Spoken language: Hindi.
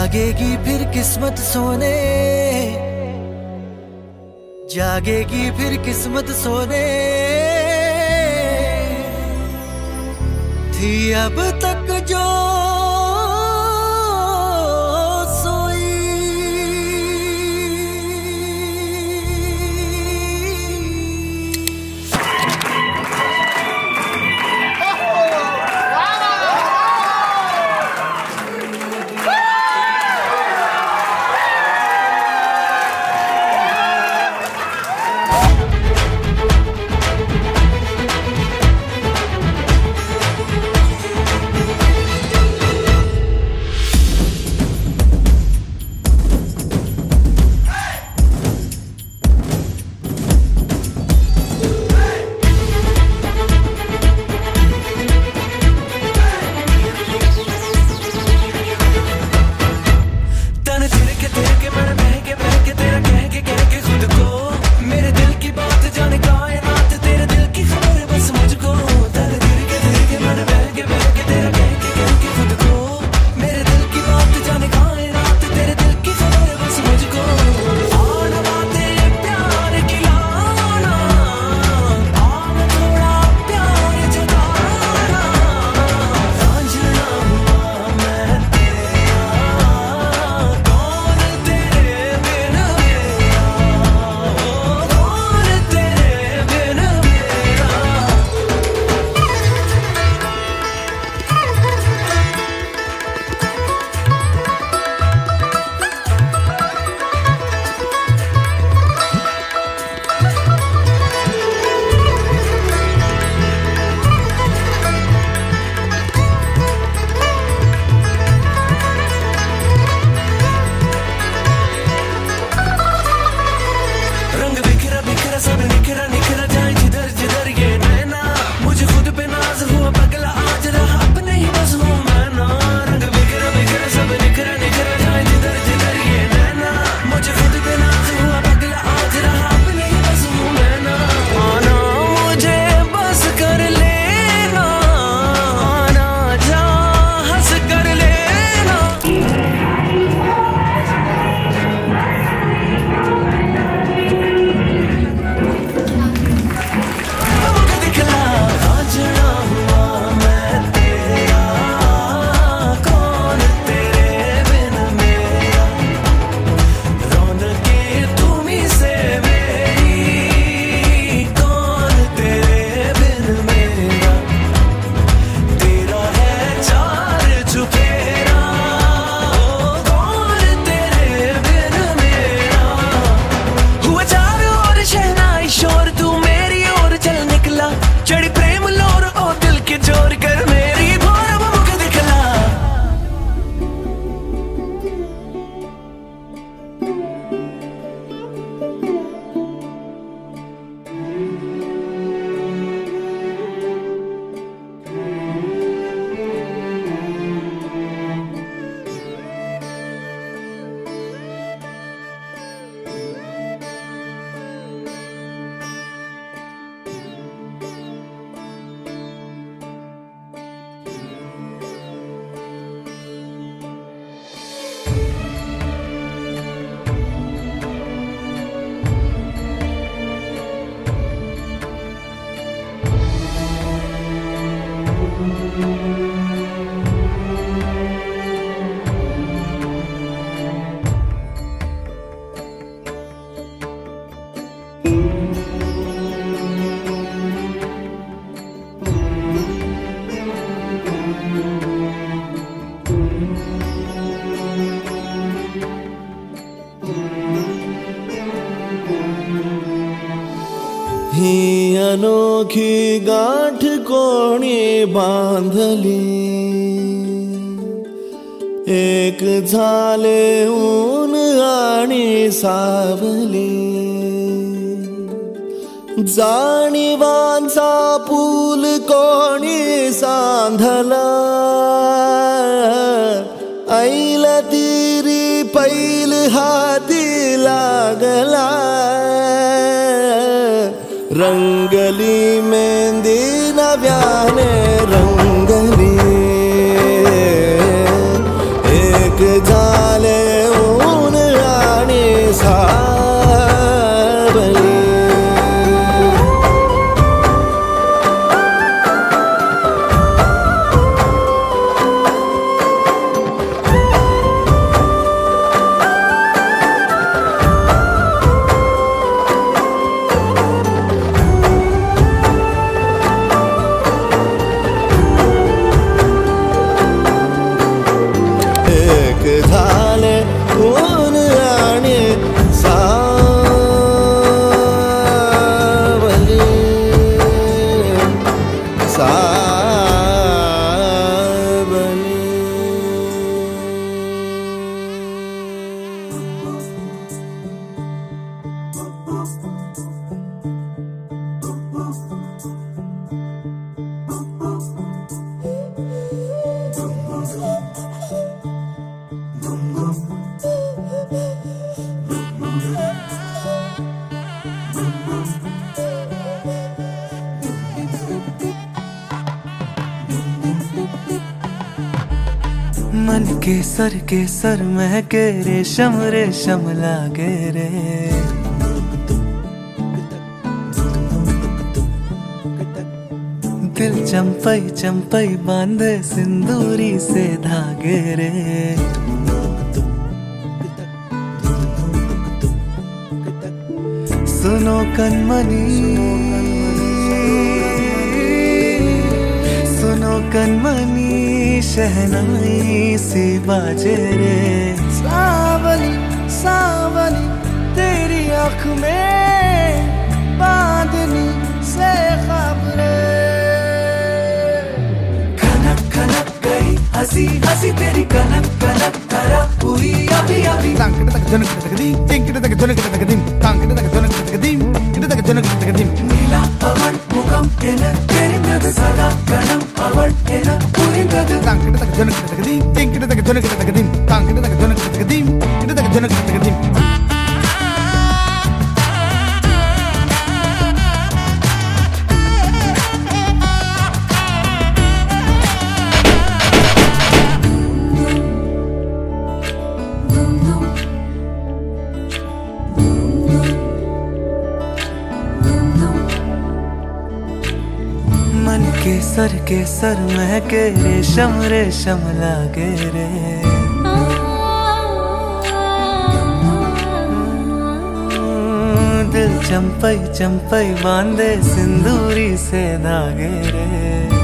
जागेगी फिर किस्मत सोने, जागेगी फिर किस्मत सोने, थी अब तक जो ही अनोखी गांठ कोणी बांधली, एक झाले ऊन आणि सावली, जाणीवांचा पूल कोणी सांधला, ऐल तिरी पैल हाती लागला, रंगली मेहंदी नव्याने रंगली, एक झाले मन के सर महके रेशम रेशम लागे रे। दिल चंपई चंपई बांधे सिंदूरी से धागे रे। सुनो कनमनी सुनो कनमनी शहनाई सी बाजे रे। सावली सावली तेरी आँख में बांधनी से ख्वाब रे। खनक खनक गई हंसी हंसी तेरी कनक कनक करा हुई अभी अभी। नीला पवन मुखम एन तेरिंगद सदा गणम अवल एन पुरिंगद। मन के सर महके रेशम रेशम लागे रे। दिल चंपई चंपई बांधे सिंदूरी से धागे रे।